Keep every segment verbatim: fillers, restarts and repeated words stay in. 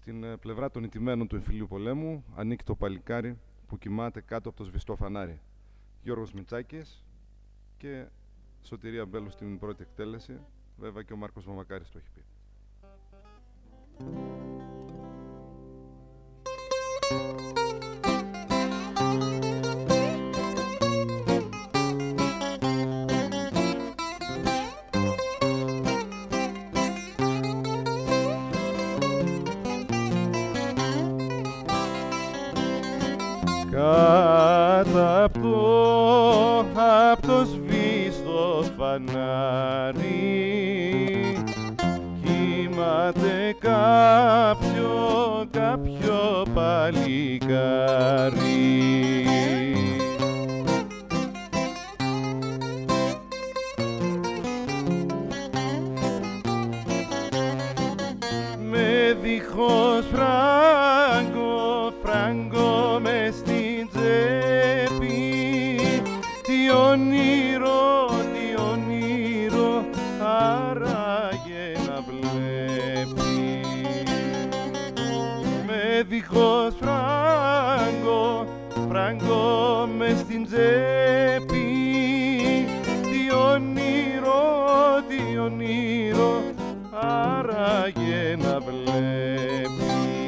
Στην πλευρά των ηττημένων του εμφυλίου πολέμου ανήκει το παλικάρι που κοιμάται κάτω από το σβηστό φανάρι. Γιώργος Μητσάκης και Σωτηρία Μπέλου στην πρώτη εκτέλεση. Βέβαια και ο Μάρκος Μαμακάρης το έχει πει. Κάτω απ' το, απ' το σβήστο φανάρι κοιμάται κάποιο, κάποιο παλικάρι. Με δίχως φράγκο, φράγκο μες στην τσέπη, τι όνειρο, τι όνειρο άραγε να βλέπει. Με δίχως φράγκο, φράγκο μες στην τσέπη, τι όνειρο, τι όνειρο άραγε να βλέπει.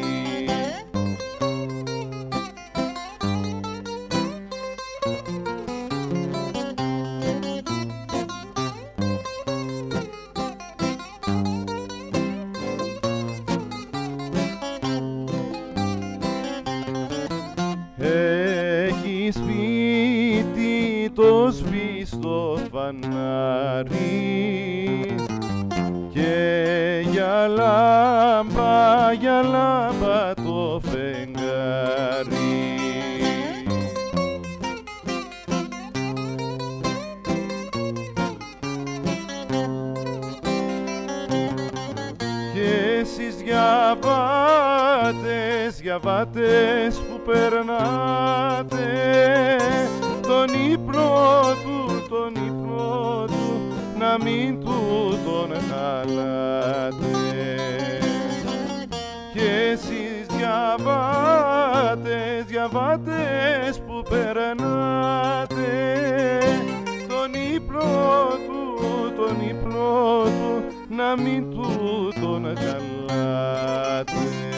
Έχει σπίτι το σβήστο φανάρι και για λάμπα, για λάμπα το φεγγάρι. Και εσείς διαβάτες, διαβάτες που περνάτε τον ύπνο του, τον ύπνο του να μην του τον χαλάτε. Και εσείς διαβάτες, διαβάτες που περνάτε τον ύπνο του, τον ύπνο του να μην του τον χαλάτε.